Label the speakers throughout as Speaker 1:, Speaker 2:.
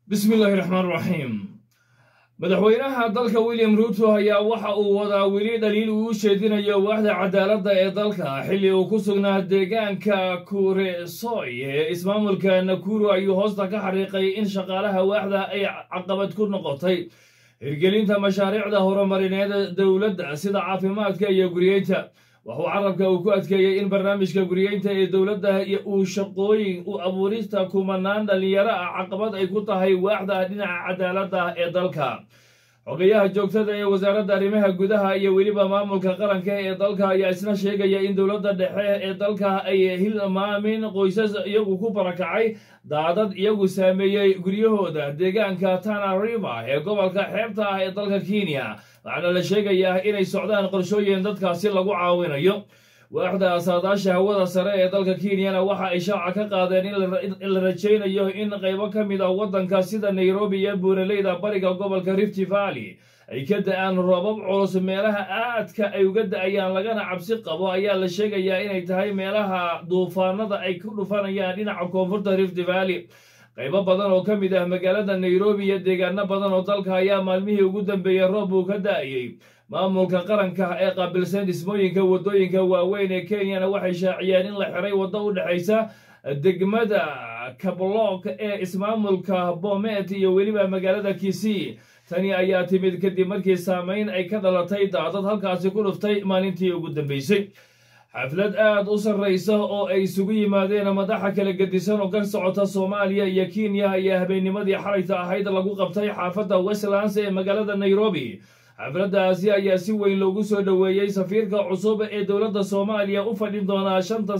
Speaker 1: بسم الله الرحمن الرحيم. madaxweynaha dalka William Ruto ayaa waxa uu wadaa weli dhaliil uu sheedinayo waaxda cadaaladda ee dalka xilli uu ku sugnaa deegaanka Kuresoi ee ismaamulka Nakuru ayuu hoosta ka xariiqay in shaqaalaha waaxda ay caqabad ku noqotay hirgelinta mashaariicda horumarineed dowladda sida caafimaadka iyo guriyeynta. wuxuu carabka uu ku adkeeyay in barnaamijka guriyeynta ee dowladda uu shaqooyin u abuurista kumanaan dhalinyaro ah caqabad ay ku tahay waaxda dhinaca cadaaladda ee dalka. xogayaha joogtada ee wasaaradda arrimaha gudaha iyo weliba maamulka qaranka ee dalka ayaa isna sheegaya in dowladda dhexe ee dalka ay hilmaamin qoysas iyagu ku barakacay daadad iyagu saameeyey guryahooda deegaanka Tana River ee gobolka xeebta ah ee dalka Kenya. waxaana la sheegayaa inay socdaan qorshooyin dadkaasi lagu caawinayo. waaxda saadaasha hawada sare ee dalka Kenyana waxa ay shaaca ka qaadeen in la rajaynayo in qaybo ka mid ah waddanka sida Nairobi iyo buuraleyda bariga gobolka Rift Valley ay ka da'aan roobab culus meelaha aadka ay uga da'ayaan lagana cabsi qabo ayaa la sheegayaa inay tahay meelaha duufaanada ay ku dhufanayaan dhinaca koonfurta Rift Valley. qaybo badan oo ka mid ah magaalada Nairobi iyo deegaano badan oo dalka ayaa maalmihii ugu dambeeyay roob uu ka da'ayay. maamulka qaranka ee qaabilsan dhismooyinka wadooyinka waaweyn ee Kenyana waxay shaaciyeen in la xiray waddo u dhaxaysa degmada Kablok ee ismaamulka Bomet iyo weliba magaalada Kisii. tani ayaa timid kadib markii saameyn ay ka dhalatay daadad halkaasi ku dhuftay maalintii ugu dambeysay. xaflad aad u sarreysa oo ay isugu yimaadeen madaxa kala gedisan oo ka socota Soomaaliya iyo Kenya ayaa habeennimadii xalayta ahayd lagu qabtay xaafadda Westlands ee magaalada Nairobi. xafladdaasi ayaa si weyn loogu soo dhoweeyey safiirka cusub ee dowladda Soomaaliya u fadhin doona 4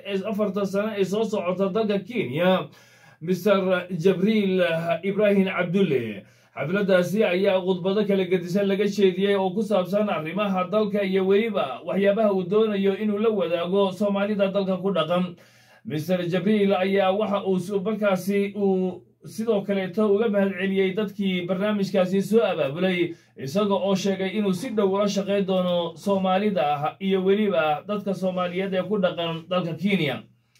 Speaker 1: sano ee soo socota dalka Kenya, Mr. Jibril Ibrahim Abdulle. xafladdaasi ayaa khudbado kala gedisan laga sheediyey oo ku saabsan arrimaha dalka iyo weliba waxyaabaha uu doonayo inuu la wadaago Soomaalida dalka ku dhaqan. Mr. Jibril ayaa waxa uu markaasi uu sidoo kaleeto uga mahadceliyey dadkii barnaamijkaasi soo abaabulay isaga oo sheegay inuu si dhow ula shaqayn doono Soomaalida iyo weliba dadka Soomaaliyeed ee ku dhaqan dalka Kenya.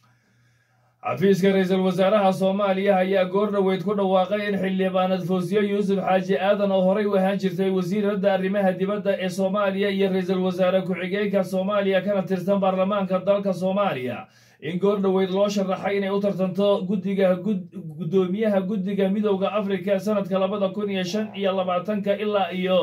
Speaker 1: xafiiska ra'iisul wasaaraha Soomaaliya ayaa goor dhaweyd ku dhawaaqay in xildhibaanad Fawziya Yuusuf Xaaji Aadan oo horey u ahaan jirtay wasiirada arrimaha dibadda ee Soomaaliya iyo ra'iisul wasaare ku-xigeenka Soomaaliya kana tirsan baarlamaanka dalka Soomaaliya in goor dhaweyd loo sharaxay inay u tartanto gudoomiyaha guddiga midowga Afrika sanadka 2025 ilaa iyo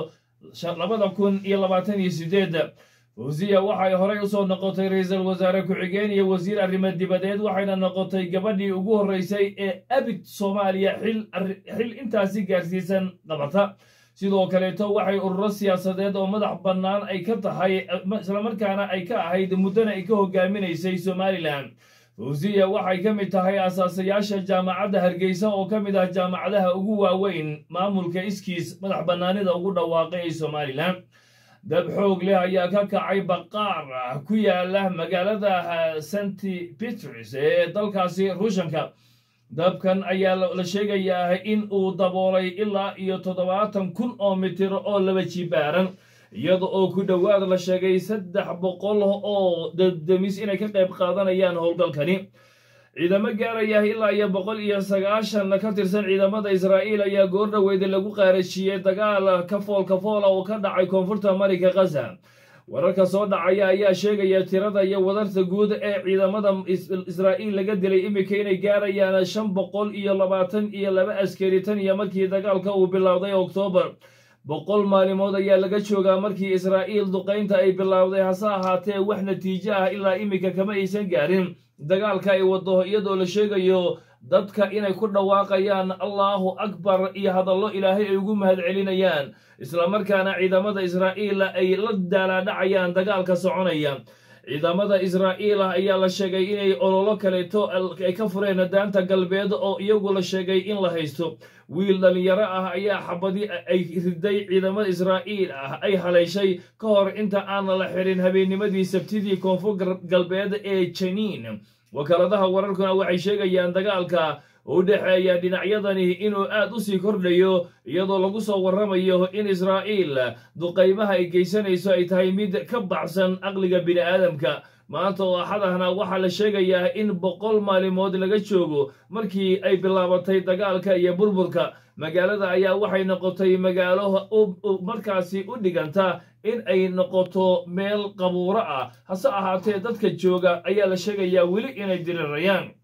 Speaker 1: 2028. Fawziya waxay horey u soo noqotay ra'iisul wasaare ku-xigeen iyo wasiir arrimaha dibadeed waxayna noqotay gabadhii ugu horeysay ee abid Soomaaliya xil intaasi gaarsiisan qabata. sidoo kaleeto waxay ururo siyaasadeed oo madax bannaan ay ka tahay isla markaana ay ka ahayd muddana ay ka hogaaminaysay Somaliland. Fawziya waxay ka mid tahay asaasayaasha jaamacadda Hargeysa oo ka mid ah jaamacadaha ugu waaweyn maamulka iskiis madax bannaanida ugu dhawaaqay ee Somaliland. dab xoog leh ayaa ka kacay baqaar ku yaala magaalada St. Peters ee dalkaasi Ruushka. dabkan ayaa la sheegayaa in uu daboolay ilaa iyo 70,000 oo mitir oo laba jibaaran iyada oo ku dhowaad la sheegay 300 oo daddamis inay ka qayb qaadanayaan howlgalkani. ciidamo gaaraya ilaa iyo 190 ka tirsan ciidamada Israa'iil ayaa goor dhaweyd lagu qaarajiyay dagaal ka fool oo ka dhacay koonfurta Marinka Gaza. wararka soo dhacaya ayaa sheegaya tirada iyo wadarta guud ee ciidamada Israa'iil laga dilay imika inay gaarayaan 522 askari tan iyo markii dagaalka uu bilowday Oktoobar. 100 maalmood ayaa laga joogaa markii Israa'iil duqeynta ay bilowday hase ahaatee wax natiijo ah ilaa imika kama aysan gaarin dagaalka ay wado iyadoo la sheegayo dadka inay ku dhawaaqayaan Allahu Akbar iyo hadallo Ilaahay ay ugu mahadcelinayaan isla markaana ciidamada Israa'iil ay la daaladhacayaan dagaalka soconaya. ciidamada Israa'iil ayaa la sheegay inay ololo kaleeto ay ka fureen daanta galbeed oo iyagu la sheegay in la haysto. wiil dhalinyaro ah ayaa xabadi ay riday ciidamada Israa'iil ay haleeshay ka hor inta aan la xirin habeennimadii Sabtidii koonfur galbeed ee Jenin. wakaaladaha wararkuna waxay sheegayaan dagaalka u dhaxeeya dhinacyadani inuu aad u sii kordhayo iyadoo lagu soo warramayo in Israa'iil duqeymaha ay geysanayso ay tahay mid ka baxsan aqliga bini'aadamka. maanta oo axadahna waxaa la sheegayaa in 100 maalimood laga joogo markii ay bilaabatay dagaalka iyo burburka magaalada ayaa waxay noqotay magaalo markaasi u dhiganta in ay noqoto meel qabuuro ah hase ahaatee dadka jooga ayaa la sheegayaa weli inay dirirayaan